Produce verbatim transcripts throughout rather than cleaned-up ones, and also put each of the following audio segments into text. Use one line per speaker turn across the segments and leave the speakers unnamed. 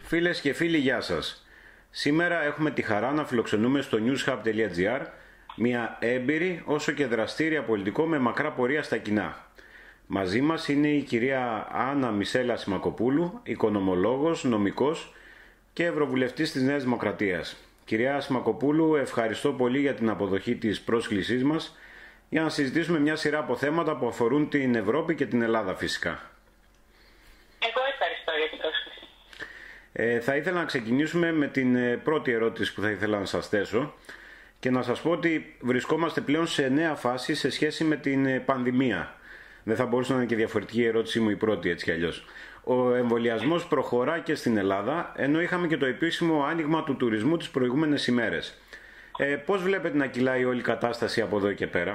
Φίλες και φίλοι, γεια σας. Σήμερα έχουμε τη χαρά να φιλοξενούμε στο newshub.gr μια έμπειρη όσο και δραστήρια πολιτικό με μακρά πορεία στα κοινά. Μαζί μας είναι η κυρία Άννα Μισέλα Σιμακοπούλου, οικονομολόγος, νομικός και ευρωβουλευτής της Νέας Δημοκρατίας. Κυρία Σιμακοπούλου, ευχαριστώ πολύ για την αποδοχή της πρόσκλησής μας για να συζητήσουμε μια σειρά από θέματα που αφορούν την Ευρώπη και την Ελλάδα φυσικά.
Εγώ ευχαριστώ για την πρόσκληση.
Ε, θα ήθελα να ξεκινήσουμε με την πρώτη ερώτηση που θα ήθελα να σας θέσω και να σας πω ότι βρισκόμαστε πλέον σε νέα φάση σε σχέση με την πανδημία. Δεν θα μπορούσε να είναι και διαφορετική η ερώτησή μου η πρώτη, έτσι κι αλλιώς. Ο εμβολιασμός προχωρά και στην Ελλάδα, ενώ είχαμε και το επίσημο άνοιγμα του τουρισμού τις προηγούμενες ημέρες. Ε, πώς βλέπετε να κυλάει όλη η κατάσταση από εδώ και πέρα?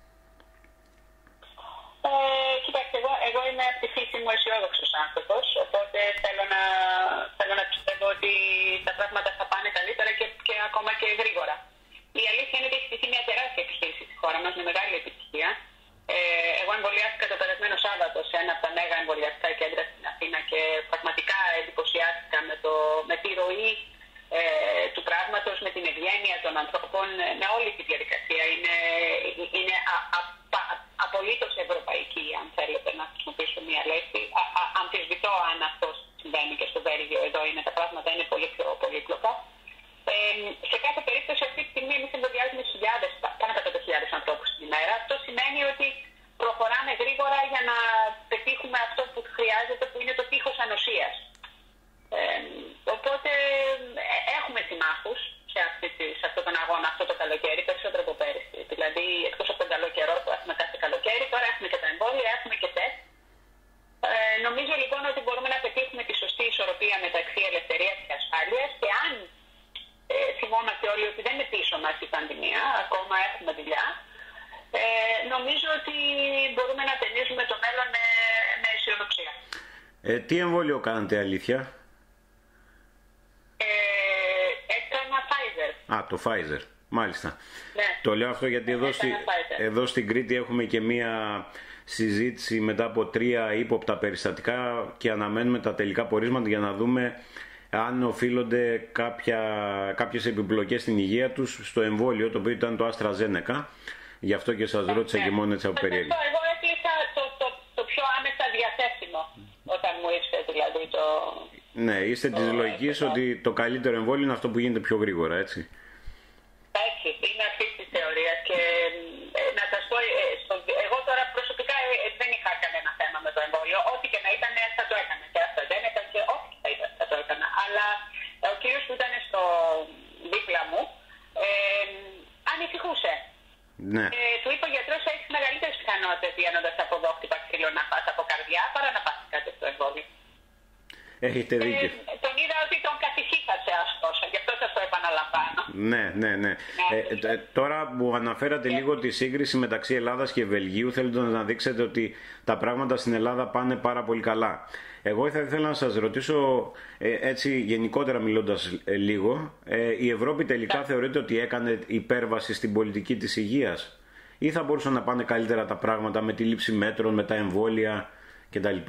Ε, κοιτάξτε, εγώ, εγώ είμαι από τη φύση μου αισιόδοξος άνθρωπος, οπότε θέλω να, θέλω να πιστεύω ότι τα πράγματα θα πάνε καλύτερα και, και ακόμα και γρήγορα. Η αλήθεια είναι ότι έχει στηθεί μια τεράστια επιχείρηση στη χώρα μας με μεγάλη επιτυχία. Ε, εγώ εμβολιάστηκα το περασμένο Σάββατο σε ένα από τα μέγα εμβολιαστικά κέντρα στην Αθήνα και πραγματικά εντυπωσιάστηκα με, το, με τη ροή ε, του πράγματος, με την ευγένεια των ανθρώπων, με όλη τη διαδικασία. Είναι, είναι α, α, α, απολύτως ευρωπαϊκή, αν θέλετε να χρησιμοποιήσω μία λέξη. Α, α, αμφισβητώ αν αυτό συμβαίνει και στο Βέλγιο. Εδώ είναι τα πράγματα είναι πολύ πιο πολύπλοκα. Ε, σε κάθε περίπτωση, αυτή τη στιγμή εμείς εμβολιάζουμε χιλιάδες, πάνω από εκατό χιλιάδες ανθρώπους την ημέρα. Αυτό σημαίνει ότι προχωράμε γρήγορα για να πετύχουμε αυτό που χρειάζεται, που είναι το τείχος ανοσίας. Ε, οπότε έχουμε συμμάχους σε, σε αυτόν τον αγώνα αυτό το καλοκαίρι, περισσότερο από πέρυσι. Δηλαδή, εκτός από τον καλό καιρό που έχουμε κάθε καλοκαίρι, τώρα έχουμε και τα εμβόλια, έχουμε και τεστ. Ε, νομίζω λοιπόν ότι μπορούμε να πετύχουμε τη σωστή ισορροπία μεταξύ ελευθερίας και ασφάλειας και αν ε, θυμόμαστε όλοι ότι δεν είναι πίσω μας η πανδημία, ακόμα έχουμε δουλειά. Ε, νομίζω ότι μπορούμε να ταινίζουμε το μέλλον με, με αισιοδοξία.
Ε, τι εμβόλιο κάνετε, αλήθεια?
Ε, έκανα Pfizer.
Α, το Pfizer. Μάλιστα.
Ναι.
Το λέω αυτό γιατί εδώ, στη, εδώ στην Κρήτη έχουμε και μία συζήτηση μετά από τρία ύποπτα περιστατικά και αναμένουμε τα τελικά πορίσματα για να δούμε αν οφείλονται κάποια, κάποιες επιπλοκές στην υγεία τους στο εμβόλιο, το οποίο ήταν το AstraZeneca. Γι' αυτό και σας ρώτησα και μόνο έτσι από περιέργεια.
Εγώ έκλεισα το, το, το πιο άμεσα διαθέσιμο όταν μου ήρθε δηλαδή το...
Ναι, είστε της λογικής ότι το καλύτερο εμβόλιο είναι αυτό που γίνεται πιο γρήγορα, έτσι.
Έτσι, είναι αυτή τη θεωρία και ε, να σας πω, ε, στο, εγώ τώρα προσωπικά ε, δεν είχα κανένα θέμα με το εμβόλιο. Ό,τι και να ήταν θα το έκανα και αυτά δεν έκανε και ό,τι και να ήταν θα το έκανα. Αλλά ε, ο κύριος που ήταν στο δίπλα μου ε, ανησυχούσε.
Ναι.
Ε, του είπε ο γιατρός ότι έχει μεγαλύτερες πιθανότητες βγαίνοντας από εδώ χτυπά ξύλο να πας από καρδιά παρά να πας κάτι στο εμβόλιο.
Έχετε δίκιο.
Ε, τον είδα ότι τον καθησύχασε ωστόσο, γι' αυτό σας το επαναλαμβάνω.
Ναι, ναι, ναι. Ε, ε, τώρα που αναφέρατε yeah. λίγο τη σύγκριση μεταξύ Ελλάδας και Βελγίου, θέλετε να δείξετε ότι τα πράγματα στην Ελλάδα πάνε πάρα πολύ καλά. Εγώ θα ήθελα να σας ρωτήσω, ε, έτσι γενικότερα μιλώντας ε, λίγο, ε, η Ευρώπη τελικά yeah. θεωρείτε ότι έκανε υπέρβαση στην πολιτική της υγείας ή θα μπορούσαν να πάνε καλύτερα τα πράγματα με τη λήψη μέτρων, με τα εμβόλια κτλ.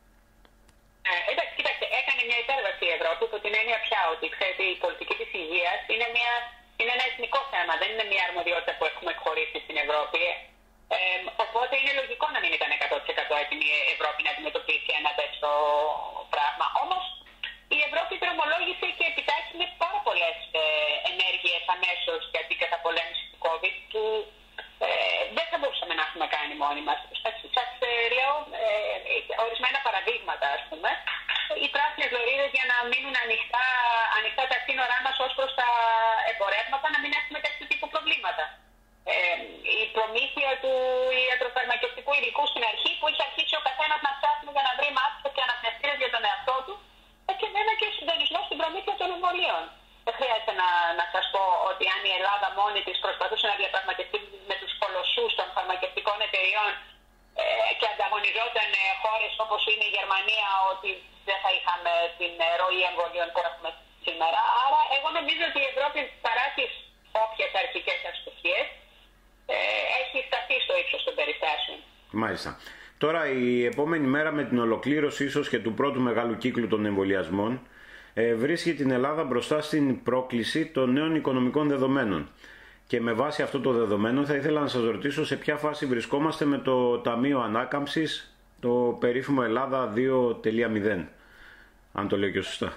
Η Ευρώπη, που την έννοια πια ότι ξέρετε, η πολιτική της υγείας είναι, μια, είναι ένα εθνικό θέμα, δεν είναι μια αρμοδιότητα που έχουμε εκχωρήσει στην Ευρώπη. Ε, οπότε είναι λογικό να μην ήταν εκατό τοις εκατό έτοιμη η Ευρώπη να αντιμετωπίσει ένα τέτοιο πράγμα. Όμως η Ευρώπη δρομολόγησε και επιτάχυνε πάρα πολλές ε, ενέργειες αμέσως για την καταπολέμηση του COVID που ε, δεν θα μπορούσαμε να έχουμε κάνει μόνοι μας. Σας, σας ε, λέω ε, ορισμένα παραδείγματα, ας πούμε. Οι πράσινες λωρίδες για να μείνουν ανοιχτά, ανοιχτά τα σύνορά μας ως προς τα εμπορεύματα, να μην έχουμε τέτοιου τύπου προβλήματα. Ε, η προμήθεια του ιατροφαρμακευτικού υλικού στην αρχή που είχε αρχίσει ο καθένας να ψάχνει για να βρει μάσκες και αναπνευστήρες για τον εαυτό του, και βέβαια και ο συντονισμός στην προμήθεια των εμβολίων. Δεν χρειάζεται να, να σας πω ότι αν η Ελλάδα μόνη της προσπαθούσε να διαπραγματευτεί με τους κολοσσούς των φαρμακευτικών εταιριών ε, και ανταγωνιζόταν ε, χώρες όπως είναι η Γερμανία, ότι δεν θα είχαμε την ροή εμβολίων που έχουμε σήμερα. Άρα εγώ νομίζω ότι η Ευρώπη, παρά τις όποιες αρχικές αστοχίες, ε, έχει σταθεί στο ύψος των περιστάσεων.
Μάλιστα. Τώρα η επόμενη μέρα με την ολοκλήρωση ίσως και του πρώτου μεγάλου κύκλου των εμβολιασμών, ε, βρίσκει την Ελλάδα μπροστά στην πρόκληση των νέων οικονομικών δεδομένων. Και με βάση αυτό το δεδομένο θα ήθελα να σας ρωτήσω σε ποια φάση βρισκόμαστε με το Ταμείο Ανάκαμψης, το περίφημο Ελλάδα δύο τελεία μηδέν. Αν το λέω και σωστά.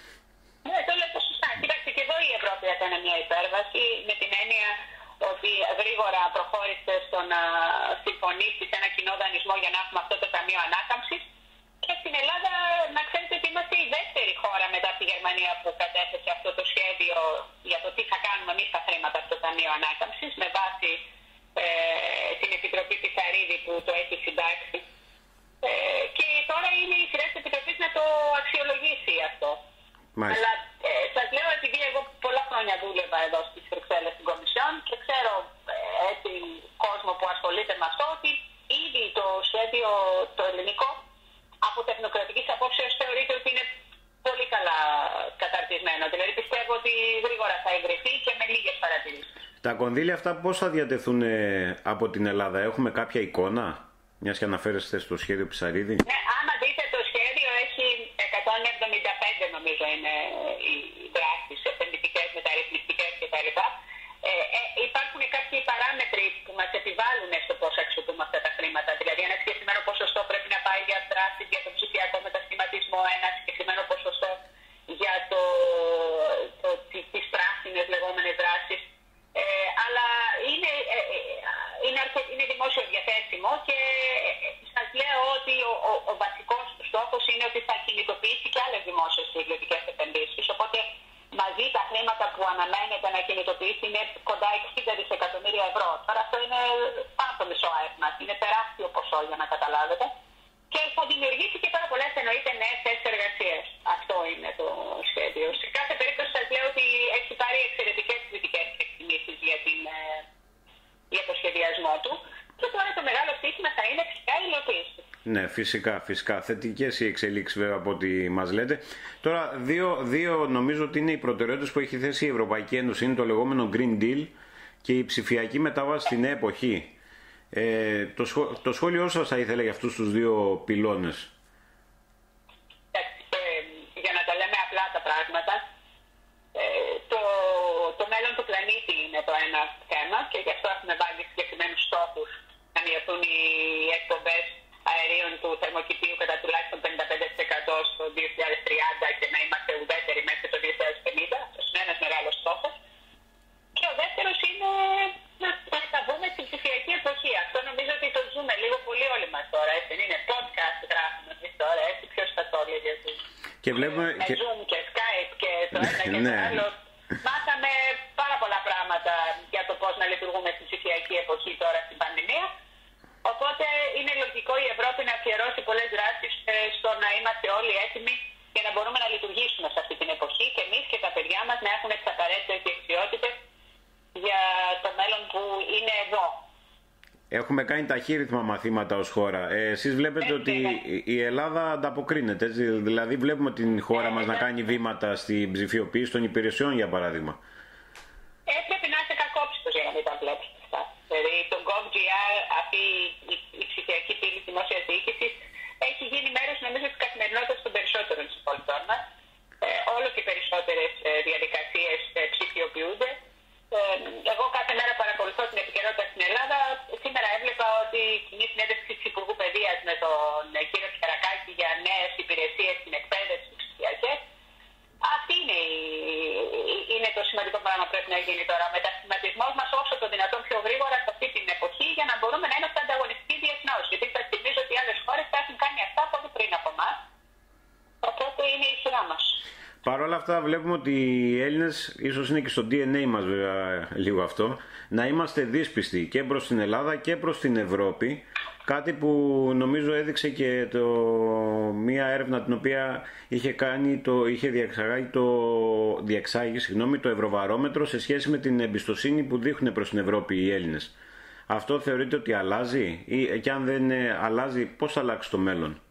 Ναι, το λέω και σωστά. Κοιτάξτε, και εδώ η Ευρώπη έκανε μια υπέρβαση με την έννοια ότι γρήγορα προχώρησε στο να συμφωνήσει σε ένα κοινό δανεισμό για να έχουμε αυτό το Ταμείο Ανάκαμψης. Και στην Ελλάδα, να ξέρετε ότι είμαστε η δεύτερη χώρα μετά από τη Γερμανία που κατέθεσε αυτό το σχέδιο για το τι θα κάνουμε εμείς τα χρήματα από το Ταμείο Ανάκαμψης με βάση ε, την Επιτροπή Πισαρίδη που το έχει συντάξει. Ε, και τώρα είναι η σειρά της Επιτροπής να το αξιολογήσει αυτό. Μάλιστα. Αλλά ε, σας λέω επειδή εγώ πολλά χρόνια δούλευα εδώ στις Βρυξέλλες στην Κομισιόν και ξέρω ε, έτσι κόσμο που ασχολείται με αυτό ότι ήδη το σχέδιο το ελληνικό από τεχνοκρατικής απόψεως θεωρείται ότι είναι πολύ καλά καταρτισμένο. Δηλαδή πιστεύω ότι γρήγορα θα εγκριθεί και με λίγες παρατηρήσεις. Τα
κονδύλια αυτά πώς θα διατεθούν από την Ελλάδα, έχουμε κάποια εικόνα, μιας και αναφέρεστε στο σχέδιο Πισαρίδη?
Ναι, άμα δείτε το σχέδιο έχει εκατόν εβδομήντα πέντε νομίζω είναι οι δράσεις, επενδυτικές, μεταρρυθμιστικές κτλ. Ε, ε, υπάρχουν κάποιοι παράμετροι που μας επιβάλλουν στο πώς αξιοποιούμε αυτά τα χρήματα. Δηλαδή, ένα συγκεκριμένο ποσοστό πρέπει να πάει για δράσεις για τον ψηφιακό μετασχηματισμό, ένα συγκεκριμένο ποσοστό για το, το, τις πράσινες λεγόμενες δράσεις. Ε, αλλά είναι, ε, είναι, αρκε, είναι δημόσιο διαθέσιμο και σας λέω ότι ο, ο, ο βασικός στόχος είναι ότι θα κινητοποιήσει και άλλες δημόσιες και ιδιωτικές επενδύσεις. Οπότε μαζί τα χρήματα που αναμένεται να κινητοποιήσει είναι κοντά εξήντα δισεκατομμύρια ευρώ. Τώρα αυτό είναι πάνω από μισό ΑΕΠ μας. Είναι τεράστιο ποσό για να καταλάβετε. Και θα δημιουργήσει και πάρα πολλές εννοείται νέες θέσεις εργασίας. Αυτό είναι το σχέδιο. Σε κάθε περίπτωση σας λέω ότι έχει πάρει εξαιρετικές κριτικές εκτιμήσεις για, για το σχεδιασμό του. Και τώρα το μεγάλο στοίχημα θα είναι φυσικά η υλοποίηση.
Ναι, φυσικά, φυσικά. Θετικές οι εξελίξεις βέβαια από ό,τι μας λέτε. Τώρα, δύο, δύο νομίζω ότι είναι οι προτεραιότητες που έχει θέσει η Ευρωπαϊκή Ένωση. Είναι το λεγόμενο Green Deal και η ψηφιακή μετάβαση στην νέα εποχή. Ε, το, σχό, το σχόλιο σας θα ήθελα για αυτούς τους δύο πυλώνες.
Ε, για να τα λέμε απλά τα πράγματα, ε, το, το μέλλον του πλανήτη είναι το ένα θέμα και γι' αυτό έχουμε βάλει συγκεκριμένους στόχους να μειωθούν οι εκπομπές αερίων του θερμοκηπίου κατά τουλάχιστον πενήντα πέντε τοις εκατό στο δύο χιλιάδες τριάντα και να είμαστε ουδέτεροι μέχρι το δύο χιλιάδες πενήντα. Αυτό είναι ένας μεγάλος στόχος. Και ο δεύτερος είναι να μεταβούμε στην ψηφιακή εποχή. Αυτό νομίζω ότι το ζούμε λίγο πολύ όλοι μας τώρα. Έτσι, είναι podcast γράφουμε εμείς τώρα. Έτσι, ποιος θα το έλεγε.
Και βλέπουμε.
Με
και...
Zoom και Skype και το ένα και το άλλο. Μάθαμε πάρα πολλά πράγματα για το πώς να λειτουργούμε στην ψηφιακή εποχή τώρα στην πανδημία. Οπότε είναι λογικό η Ευρώπη να αφιερώσει πολλές δράσεις στο να είμαστε όλοι έτοιμοι για να μπορούμε να λειτουργήσουμε σε αυτή την εποχή και εμείς και τα παιδιά μας να έχουν τις απαραίτητες δεξιότητες για το μέλλον που είναι εδώ.
Έχουμε κάνει ταχύρυθμα μαθήματα ως χώρα. Ε, εσείς βλέπετε έτσι, ότι ναι. η Ελλάδα ανταποκρίνεται, έτσι, δηλαδή βλέπουμε την χώρα ε, μας ε, να κάνει βήματα στην ψηφιοποίηση των υπηρεσιών, για παράδειγμα.
Ε, πρέπει να είστε κακόψητος για να μην τα βλέπετε αυτά. Δηλαδή το GovGR, αυτή η, η ψηφιακή πύλη της δημόσιας διοίκησης, έχει γίνει μέρος νομίζω της καθημερινότητας των περισσότερων συμπολιτών μας. Ε, όλο και περισσότερες ε, διαδικασίες ε, ψηφιοποιούνται. Ε, εγώ κάθε μέρα παρακολουθώ την επικαιρότητα στην Ελλάδα. Σήμερα έβλεπα ότι η κοινή συνέντευξη της Υπουργού Παιδείας με τον ε, κύριο Πιερακάκη για νέες υπηρεσίες στην εκπαίδευση ψηφιακές. Αυτή είναι, η, είναι το σημαντικό πράγμα που πρέπει να γίνει τώρα. Ο μετασχηματισμός μας όσο το δυνατόν πιο γρήγορα σε αυτή την εποχή για να μπορούμε να είμαστε ανταγωνιστικοί διεθνώς. Γιατί θα θυμίζω ότι οι άλλες χώρες θα έχουν κάνει αυτά πολύ πριν από εμάς. Οπότε είναι η σειρά μας.
Παρ' όλα αυτά βλέπουμε ότι οι Έλληνες, ίσως είναι και στο ντι εν έι μας βέβαια λίγο αυτό, να είμαστε δύσπιστοι και προς την Ελλάδα και προς την Ευρώπη. Κάτι που νομίζω έδειξε και το, μία έρευνα την οποία είχε, κάνει το, είχε διεξάγει, το, διεξάγει συγγνώμη, το Ευρωβαρόμετρο σε σχέση με την εμπιστοσύνη που δείχνουν προς την Ευρώπη οι Έλληνες. Αυτό θεωρείτε ότι αλλάζει ή και αν δεν αλλάζει, πώς θα αλλάξει το μέλλον?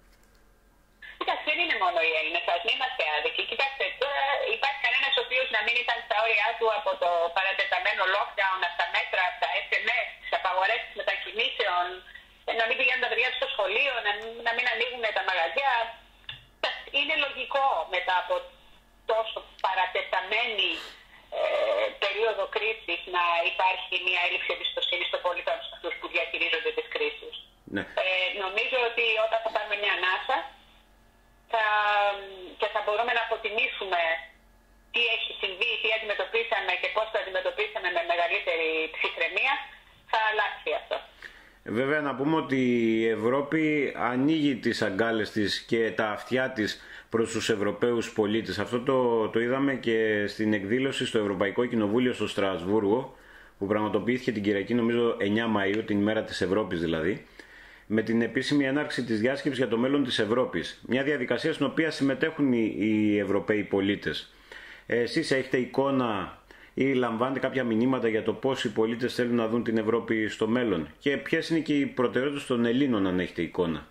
Κοιτάξτε, δεν είναι μόνο οι Έλληνες, ας μην είμαστε άδικοι. Κοιτάξτε, τώρα υπάρχει κανένας ο οποίος να μην ήταν στα όρια του από το παρατεταμένο lockdown, από τα μέτρα, από τα ες εμ ες, τις απαγορεύσεις μετακινήσεων, να μην πηγαίνουν τα παιδιά στο σχολείο, να μην, να μην ανοίγουν τα μαγαζιά. Είναι λογικό μετά από τόσο παρατεταμένη ε, περίοδο κρίσης να υπάρχει μια έλλειψη εμπιστοσύνη των πολιτών σε αυτούς που διαχειρίζονται τις κρίσεις.
Ναι.
Ε, νομίζω ότι όταν θα πάρουμε μια ανάσα θα, και θα μπορούμε να αποτιμήσουμε τι έχει συμβεί, τι αντιμετωπίσαμε και πώς το αντιμετωπίσαμε με μεγαλύτερη ψυχραιμία, θα αλλάξει αυτό.
Βέβαια να πούμε ότι η Ευρώπη ανοίγει τις αγκάλες της και τα αυτιά της προς τους Ευρωπαίους πολίτες. Αυτό το, το είδαμε και στην εκδήλωση στο Ευρωπαϊκό Κοινοβούλιο στο Στρασβούργο, που πραγματοποιήθηκε την Κυριακή, νομίζω εννιά Μαΐου, την ημέρα της Ευρώπης δηλαδή, με την επίσημη έναρξη της διάσκεψης για το μέλλον της Ευρώπης. Μια διαδικασία στην οποία συμμετέχουν οι, οι Ευρωπαίοι πολίτες. Εσείς έχετε εικόνα ή λαμβάνετε κάποια μηνύματα για το πώς οι πολίτες θέλουν να δουν την Ευρώπη στο μέλλον, και ποιες είναι και οι προτεραιότητες των Ελλήνων, αν έχετε εικόνα?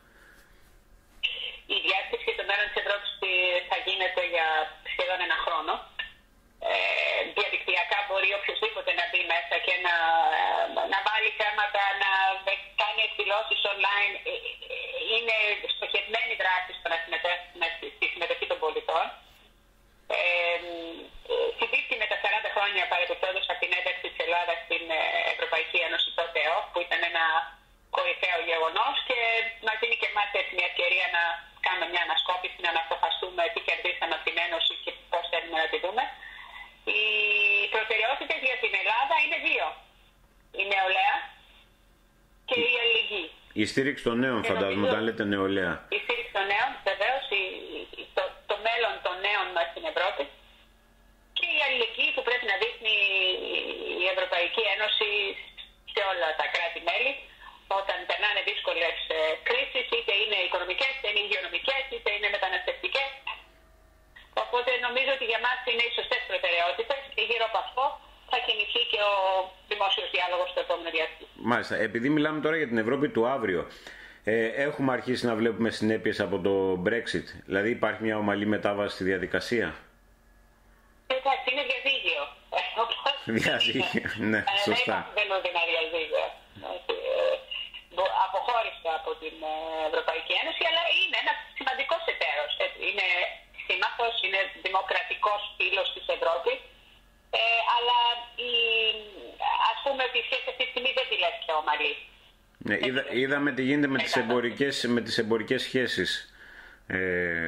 Η διάσκεψη για το μέλλον της Ευρώπης θα γίνεται για σχεδόν ένα χρόνο. Ε, διαδικτυακά μπορεί οποιοδήποτε να μπει μέσα και να, να βάλει θέματα, να κάνει εκδηλώσεις online. Είναι στοχευμένη δράση στο να συμμετέχουμε στη συμμετοχή των πολιτών. Ε, συμπίπτει με τα σαράντα χρόνια παρεπιπτόντως από την ένταξη της Ελλάδας στην Ευρωπαϊκή Ένωση, τότε ΕΟΚ, που ήταν ένα κορυφαίο γεγονός, και μας δίνει και εμάς έτσι μια ευκαιρία να κάνουμε μια ανασκόπηση, να αναπτυχαστούμε τι κερδίσαμε από την Ένωση και πώς θέλουμε να τη δούμε. Οι προτεραιότητες για την Ελλάδα είναι δύο. Η νεολαία και η αλληλεγγύη.
Η στήριξη των νέων, φαντάζομαι, όταν λέτε νεολαία.
Η στήριξη των νέων, βεβαίως, το, το μέλλον των νέων μας στην Ευρώπη, και η αλληλεγγύη που πρέπει να δείχνει η Ευρωπαϊκή Ένωση σε όλα τα κράτη-μέλη όταν περνάνε δύσκολες κρίσεις, είτε είναι οικονομικές, είτε είναι υγειονομικές, είτε είναι μεταναστευτικές. Οπότε νομίζω ότι για μας είναι οι σωστές προτεραιότητες και γύρω από αυτό θα κινηθεί και ο δημόσιος διάλογος στο επόμενο διάστημα.
Μάλιστα. Επειδή μιλάμε τώρα για την Ευρώπη του αύριο, ε, έχουμε αρχίσει να βλέπουμε συνέπειες από το Brexit? Δηλαδή υπάρχει μια ομαλή μετάβαση στη διαδικασία?
Εντάξει, είναι διαζύγιο.
Διαζύγιο, ναι, σωστά.
Δεν είναι ένα διαζύγιο. Αποχώρησε από την Ευρωπαϊκή Ένωση, αλλά είναι ένα σημαντικός εταίρος. Είναι σύμμαχος, είναι δημοκρατικός φίλος της Ευρώπης. Ε, αλλά η, ας πούμε ότι η σχέση αυτή τη στιγμή δεν τη λες και ομαλή.
Ναι, είδα, είδαμε τι γίνεται με τις εμπορικές, με τις εμπορικές σχέσεις ε,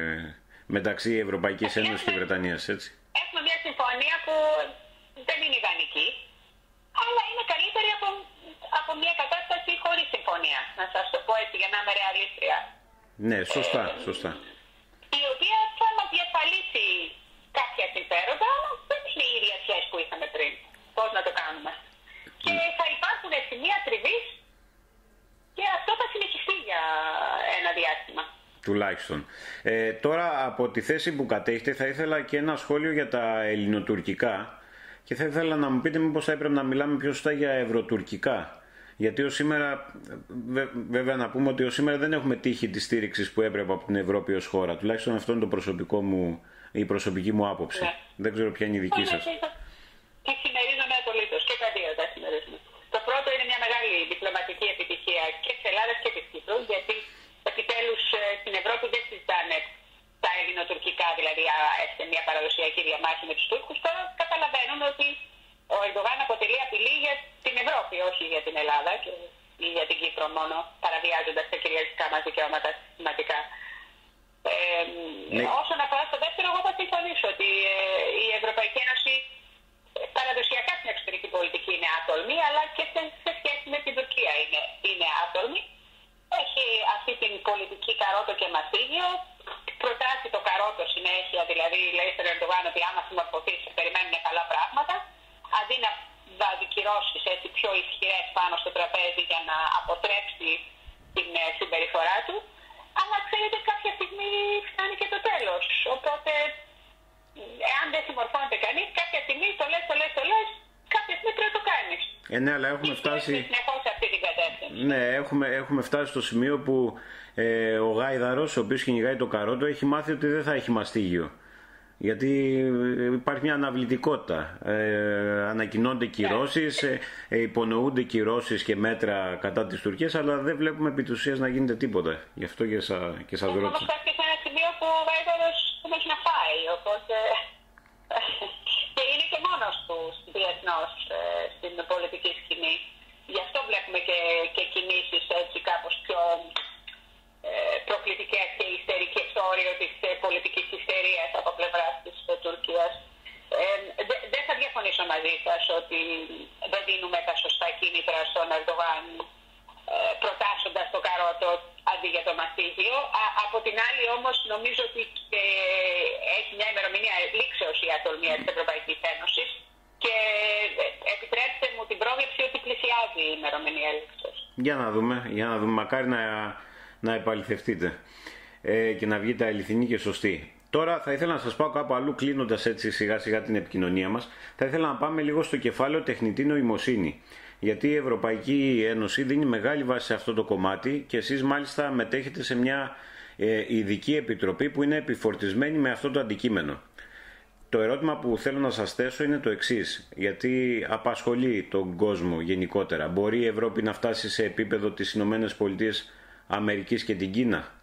μεταξύ Ευρωπαϊκής Ένωσης και Βρετανίας, έτσι.
Έχουμε μια συμφωνία που δεν είναι ιδανική, αλλά είναι καλύτερη από, από μια κατάσταση χωρίς συμφωνία. Να σας το πω έτσι για να είμαι ρεαλίστρια. Ναι,
σωστά, ε, σωστά.
Η οποία θα μας διασφαλίσει κάποια συμφέροντα, αλλά δεν είναι η ίδια σχέση που είχαμε πριν. Πώς να το κάνουμε. Και θα υπάρχουν σημεία τριβής και αυτό θα συνεχιστεί για ένα διάστημα.
Τουλάχιστον. Ε, τώρα από τη θέση που κατέχετε θα ήθελα και ένα σχόλιο για τα ελληνοτουρκικά, και θα ήθελα να μου πείτε μήπως θα έπρεπε να μιλάμε πιο σωστά για ευρωτουρκικά. Γιατί ως σήμερα, βε, βέβαια να πούμε ότι ως σήμερα δεν έχουμε τύχει τη στήριξη που έπρεπε από την Ευρώπη ως χώρα. Τουλάχιστον αυτό είναι το προσωπικό μου, η προσωπική μου άποψη.
Ναι.
Δεν ξέρω ποια είναι η δική σας.
Και συμμερίζομαι απολύτως και τα δύο τα συμμερίζομαι. Το πρώτο είναι μια μεγάλη διπλωματική επιτυχία και της Ελλάδας και της Κύπρου, γιατί επιτέλους στην Ευρώπη δεν συζητάνε τα ελληνοτουρκικά, δηλαδή σε μια παραδοσιακή διαμάχη με τους Τούρκους. Τώρα καταλαβαίνουν ότι ο Ερντογάν αποτελεί απειλή για την Ευρώπη, όχι για την Ελλάδα και ή για την Κύπρο μόνο, παραβιάζοντας τα κυριαρχικά μας δικαιώματα συστηματικά. Ε, ναι. Όσον αφορά στο δεύτερο, εγώ θα συμφωνήσω ότι ε, η Ευρωπαϊκή Ένωση παραδοσιακά στην εξωτερική πολιτική είναι άτολμη, αλλά και σε, σε σχέση με την Τουρκία είναι, είναι άτολμη. Έχει αυτή την πολιτική καρότο και μαστίγιο. Προτάσει το καρότο συνέχεια, δηλαδή λέει στον Ερντογάν ότι άμα συμμορφωθεί σε περιμένουν καλά πράγματα, αντί να βάζει κυρώσεις έτσι πιο ισχυρές πάνω στο τραπέζι για να αποτρέψει την συμπεριφορά του. Αλλά ξέρετε, κάποια στιγμή φτάνει και το τέλος. Οπότε, εάν δεν συμμορφώνεται κανείς, κάποια στιγμή το λες, το λες, το λες, κάποια στιγμή πρέπει να το κάνεις.
Ε, ναι, αλλά έχουμε φτάσει...
αυτή την κατεύθυνση.
Ναι, έχουμε, έχουμε φτάσει στο σημείο που ε, ο γάιδαρος, ο οποίος κυνηγάει το καρότο, έχει μάθει ότι δεν θα έχει μαστίγιο. Γιατί υπάρχει μια αναβλητικότητα. Ε, ανακοινώνται κυρώσεις, ε, ε, υπονοούνται κυρώσεις και μέτρα κατά της Τουρκίας, αλλά δεν βλέπουμε επί της ουσίας να γίνεται τίποτα. Γι' αυτό και, σα, και σας ρώτησα.
Όμως φτάσει σε ένα σημείο που ο γάιδαρος δεν έχει να φάει, οπότε... μόνος του διεθνώς στην πολιτική σκηνή. Γι' αυτό βλέπουμε και, και κινήσεις έτσι κάπως πιο ε, προκλητικές και ιστερικές στο όριο της ε, πολιτικής ιστερίας από πλευράς της ε, Τουρκίας. Ε, δε, δεν θα διαφωνήσω μαζί σας ότι δεν δίνουμε τα σωστά κίνητρα στον Ερντογάν ε, προτάσσοντας το καρότο αντί για το μαστίγιο. Α, από την άλλη όμως νομίζω ότι ε, έχει μια ημερομηνία λήξεως η ατολμία της Ευρωπαϊκής Ένωσης και ε, επιτρέψτε μου την πρόβλεψη ότι πλησιάζει η ημερομηνία λήξεως.
Για να δούμε, για να δούμε. Μακάρι να, να επαληθευτείτε ε, και να βγείτε αληθινοί και σωστοί. Τώρα θα ήθελα να σας πάω κάπου αλλού, κλείνοντας έτσι σιγά σιγά την επικοινωνία μας. Θα ήθελα να πάμε λίγο στο κεφάλαιο τεχνητή νοημοσύνη. Γιατί η Ευρωπαϊκή Ένωση δίνει μεγάλη βάση σε αυτό το κομμάτι και εσείς μάλιστα μετέχετε σε μια ε, ειδική επιτροπή που είναι επιφορτισμένη με αυτό το αντικείμενο. Το ερώτημα που θέλω να σας θέσω είναι το εξής, γιατί απασχολεί τον κόσμο γενικότερα. Μπορεί η Ευρώπη να φτάσει σε επίπεδο της Ηνωμένες Πολιτείες Αμερικής και την Κίνα?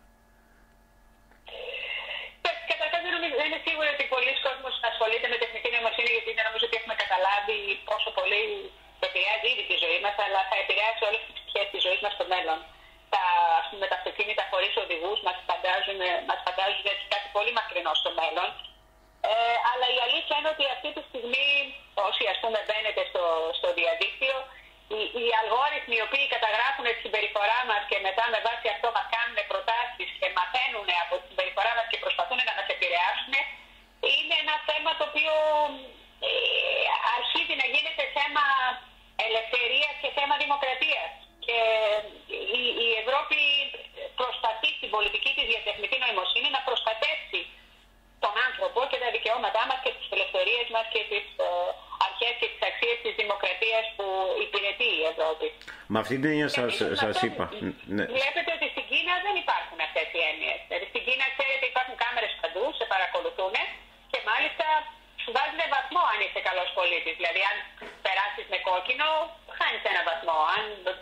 Καταρχάς δεν είναι σίγουρο ότι πολλοί κόσμος ασχολείται με τεχνητή νοημοσύνη, γιατί δεν νομίζω ότι έχουμε καταλάβει πόσο πολύ επηρεάζει ήδη τη ζωή μας, αλλά θα επηρεάσει όλες τις πτυχές της ζωής μας στο μέλλον. Τα, με τα αυτοκίνητα χωρίς οδηγούς μας φαντάζουν, μας φαντάζουν κάτι πολύ μακρινό στο μέλλον. Ε, αλλά η αλήθεια είναι ότι αυτή τη στιγμή, όσοι ας πούμε μπαίνετε στο, στο διαδίκτυο, οι, οι αλγόριθμοι οι οποίοι καταγράφουν τη συμπεριφορά μας και μετά με βάση αυτό μας κάνουν προτάσεις και μαθαίνουν από τη συμπεριφορά μας και προσπαθούν να μας επηρεάσουν, είναι ένα θέμα το οποίο ε, αρχίζει να γίνεται θέμα ελευθερίας και θέμα δημοκρατίας. Και η, η Ευρώπη προσπαθεί στην πολιτική της για τεχνητή νοημοσύνη να προστατεύσει τον άνθρωπο και τα δικαιώματά μας και τις ελευθερίες μας και τις ε, αρχές και τις αξίες της δημοκρατίας που υπηρετεί η Ευρώπη.
Με αυτή την έννοια σας, σας είπα. Ναι.
Βλέπετε ότι στην Κίνα δεν υπάρχουν αυτές οι έννοιες. Δηλαδή στην Κίνα, ξέρετε, υπάρχουν κάμερες παντού, σε παρακολουθούν και μάλιστα σου βάζουν βαθμό αν είσαι καλός πολίτης. Δηλαδή αν περάσεις με κόκκινο, χάνεις ένα βαθμό. Αν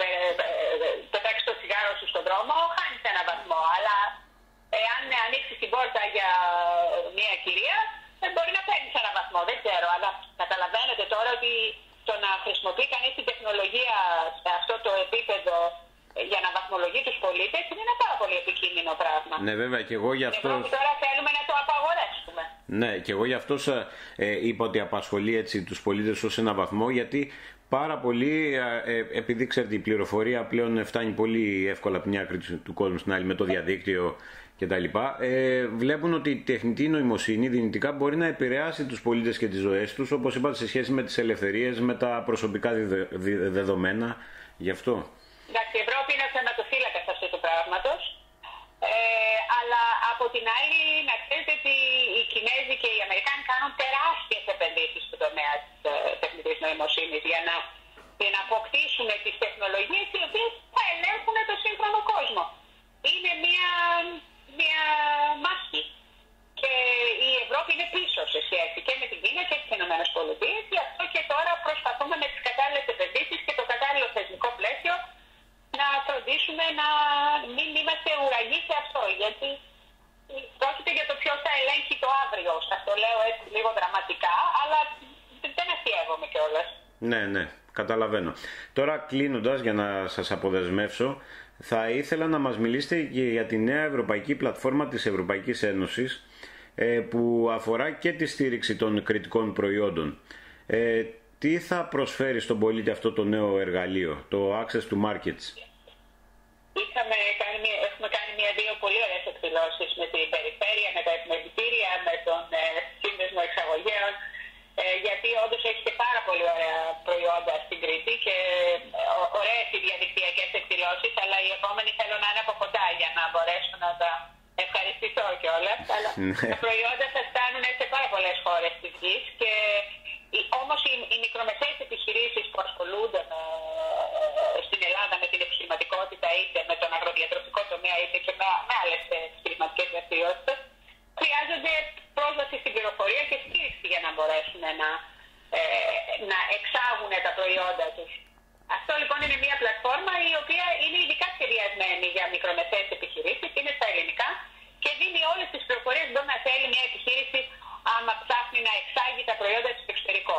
πετάξεις το τσιγάρο σου στον δρόμο, χάνεις ένα βαθμό. Αλλά εάν ανοίξεις την πόρτα για μια κυρία, δεν μπορεί να παίρνεις ένα βαθμό. Δεν ξέρω, αλλά καταλαβαίνετε τώρα ότι το να χρησιμοποιεί κανείς την τεχνολογία σε αυτό το επίπεδο για να βαθμολογεί τους πολίτες είναι ένα πάρα πολύ επικίνδυνο πράγμα.
Ναι, βέβαια, και εγώ γι' αυτό.
Και τώρα θέλουμε να το απαγορεύσουμε.
Ναι, και εγώ γι' αυτό ε, είπα ότι απασχολεί έτσι τους πολίτες ως ένα βαθμό, γιατί πάρα πολύ, ε, επειδή ξέρετε η πληροφορία πλέον φτάνει πολύ εύκολα από μια άκρη του κόσμου στην άλλη με το διαδίκτυο κτλ. Ε, βλέπουν ότι η τεχνητή νοημοσύνη δυνητικά μπορεί να επηρεάσει τους πολίτες και τις ζωές τους, όπως είπατε, σε σχέση με τις ελευθερίες, με τα προσωπικά δεδε, δεδομένα. Γι' αυτό.
Εντάξει, η Ευρώπη είναι ο θεματοφύλακας αυτού του πράγματος. Ε, αλλά από την άλλη, να ξέρετε ότι οι Κινέζοι και οι Αμερικάνοι κάνουν τεράστιες επενδύσεις στον τομέα της ε, τεχνητής νοημοσύνης για να, για να αποκτήσουν τις τεχνολογίες οι οποίες θα ελέγχουν το σύγχρονο κόσμο. Είναι μια, μια μάχη. Και η Ευρώπη είναι πίσω σε σχέση και με την Κίνα και τις Ηνωμένες Πολιτείες. Γι' αυτό και τώρα προσπαθούμε με τις κατάλληλες επενδύσεις και το κατάλληλο θεσμικό πλαίσιο να φροντίσουμε να μην είμαστε ουραγοί σε αυτό. Γιατί πρόκειται για το ποιος θα ελέγχει το αύριο. Σας το λέω έτσι λίγο δραματικά, αλλά δεν αστειεύομαι κιόλας.
Ναι, ναι, καταλαβαίνω. Τώρα κλείνοντας, για να σας αποδεσμεύσω, θα ήθελα να μας μιλήσετε και για τη νέα ευρωπαϊκή πλατφόρμα της Ευρωπαϊκής Ένωσης, που αφορά και τη στήριξη των κριτικών προϊόντων. Ε, τι θα προσφέρει στον πολίτη αυτό το νέο εργαλείο, το Access to Markets?
Είχαμε κάνει μια, έχουμε κάνει μια-δύο πολύ ωραίες εκδηλώσεις με την περιφέρεια, με τα επιμελητήρια, με τον ε, σύνδεσμο εξαγωγέων, ε, γιατί όντως έχει και πάρα πολύ ωραία προϊόντα στην Κρήτη και ε, ωραίες οι διαδικτυακές εκδηλώσεις, αλλά οι επόμενοι θέλω να είναι από κοντά για να μπορέσω να τα ευχαριστηθώ κιόλας. Αλλά τα προϊόντα θα φτάνουν σε πάρα πολλές χώρες της γης και όμως οι, οι μικρομεσαίες επιχειρήσεις που ασχολούνται με, στην Ελλάδα με την επιχειρηματικότητα, είτε με τον αγροδιατροφικό τομέα, είτε και με, με άλλες επιχειρηματικές δραστηριότητες, χρειάζονται πρόσβαση στην πληροφορία και στήριξη για να μπορέσουν να, ε, να εξάγουν τα προϊόντα τους. Αυτό λοιπόν είναι μια πλατφόρμα η οποία είναι ειδικά σχεδιασμένη για μικρομεσαίες επιχειρήσεις, είναι στα ελληνικά και δίνει όλες τις πληροφορίες που μπορεί να θέλει μια επιχείρηση άμα ψάχνει να εξάγει τα προϊόντα στο εξωτερικό. Αν υπάρχουν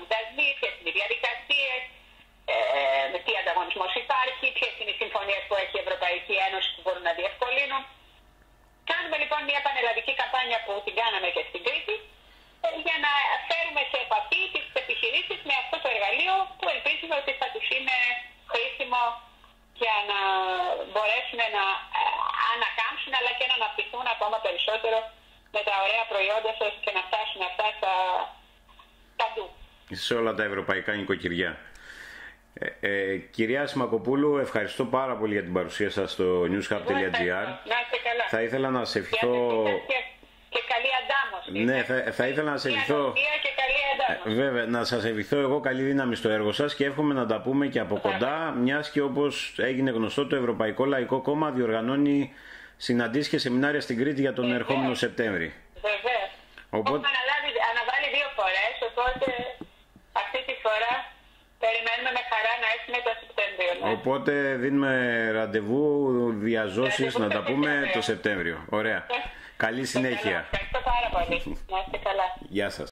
υπάρχουν δασμοί, ποιες είναι οι διαδικασίες, ε, τι ανταγωνισμός υπάρχει, ποιες είναι οι συμφωνίες που έχει η Ευρωπαϊκή Ένωση που μπορούν να διευκολύνουν. Κάνουμε λοιπόν μια πανελλαδική καμπάνια που την κάναμε και στην Κρήτη, ε, για να φέρουμε σε επαφή τις επιχειρήσεις με αυτό το εργαλείο που ελπίζουμε ότι θα τους είναι χρήσιμο για να μπορέσουν να ανακάμψουν αλλά και να αναπτυχθούν ακόμα περισσότερο με τα ωραία προϊόντα σας και να φτάσουν αυτά στα παντού. Σε
όλα τα ευρωπαϊκά νοικοκυριά. Ε, ε, κυρία Σιμακοπούλου, ευχαριστώ πάρα πολύ για την παρουσία σας στο newshub.gr. Θα ήθελα να σε ευχηθώ...
Και καλή αντάμωση.
Ναι, θα, θα ήθελα να σε ευχηθώ...
Και καλή αντάμωση.
Βέβαια, να σας ευχηθώ εγώ καλή δύναμη στο έργο σας και εύχομαι να τα πούμε και από κοντά, μιας και όπως έγινε γνωστό το Ευρωπαϊκό Λαϊκό Κόμμα διοργανώνει συναντήσεις και σεμινάρια στην Κρήτη για τον Βεβαίως. ερχόμενο Σεπτέμβρη.
Βεβαίως. Οπότε... Έχουμε αναλάβει, αναβάλει δύο φορές, οπότε αυτή τη φορά περιμένουμε με χαρά να έρθουμε το Σεπτέμβριο. Ναι.
Οπότε δίνουμε ραντεβού διαζώσεις να τα πούμε το Σεπτέμβριο. Ωραία. Καλή συνέχεια.
Ευχαριστώ πάρα πολύ. Να είστε καλά.
Γεια σας.